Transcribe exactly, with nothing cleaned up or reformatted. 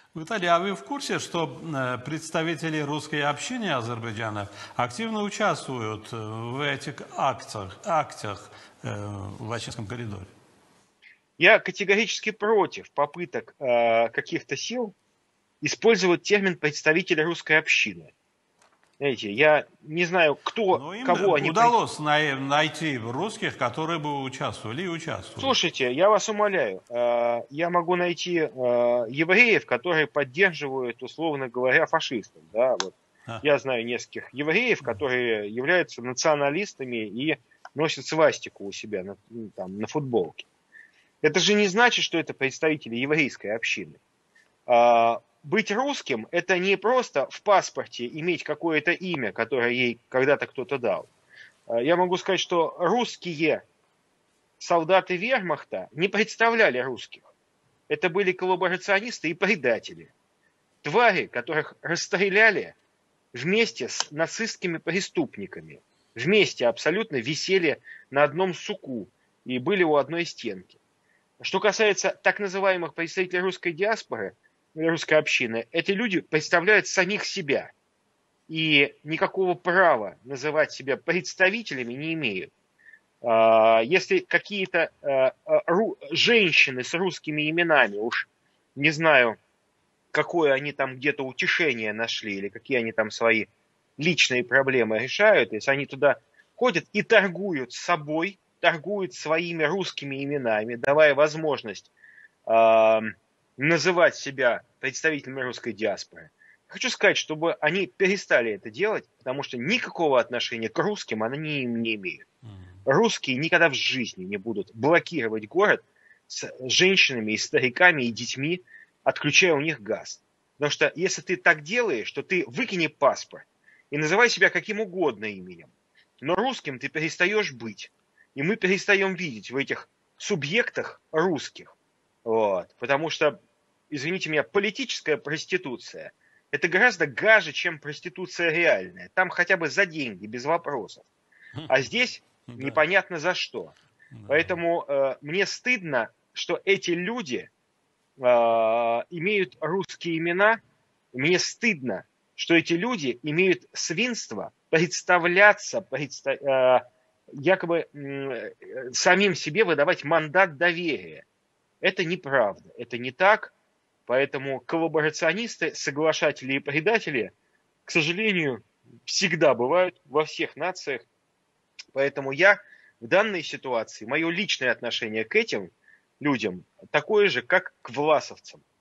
Виталий, а вы в курсе, что э, представители русской общины Азербайджана активно участвуют э, в этих акциях, акциях э, в Лачинском коридоре? Я категорически против попыток э, каких-то сил использовать термин представителя русской общины. Знаете, я не знаю, кто, Но им кого они... пред- удалось най- найти русских, которые бы участвовали и участвуют. Слушайте, я вас умоляю, э, я могу найти э, евреев, которые поддерживают, условно говоря, фашистов. Да? Вот. А, Я знаю нескольких евреев, которые являются националистами и носят свастику у себя на, ну, там, на футболке. Это же не значит, что это представители еврейской общины. А, Быть русским – это не просто в паспорте иметь какое-то имя, которое ей когда-то кто-то дал. А, Я могу сказать, что русские солдаты вермахта не представляли русских. Это были коллаборационисты и предатели. Твари, которых расстреляли вместе с нацистскими преступниками. Вместе абсолютно висели на одном суку и были у одной стенки. Что касается так называемых представителей русской диаспоры, русской общины, эти люди представляют самих себя и никакого права называть себя представителями не имеют. Если какие-то женщины с русскими именами, уж не знаю, какое они там где-то утешение нашли или какие они там свои личные проблемы решают, если они туда ходят и торгуют собой, торгуют своими русскими именами, давая возможность э, называть себя представителями русской диаспоры. Хочу сказать, чтобы они перестали это делать, потому что никакого отношения к русским они не имеют. Русские никогда в жизни не будут блокировать город с женщинами, и стариками, и детьми, отключая у них газ. Потому что если ты так делаешь, то ты выкини паспорт и называй себя каким угодно именем. Но русским ты перестаешь быть. И мы перестаем видеть в этих субъектах русских. Вот. Потому что, извините меня, политическая проституция – это гораздо гаже, чем проституция реальная. Там хотя бы за деньги, без вопросов. А здесь да, непонятно за что. да. Поэтому э, мне стыдно, что эти люди э, имеют русские имена. Мне стыдно, что эти люди имеют свинство представляться, предста э, якобы э, самим себе выдавать мандат доверия. Это неправда, это не так. Поэтому коллаборационисты, соглашатели и предатели, к сожалению, всегда бывают во всех нациях. Поэтому я в данной ситуации, мое личное отношение к этим людям такое же, как к власовцам.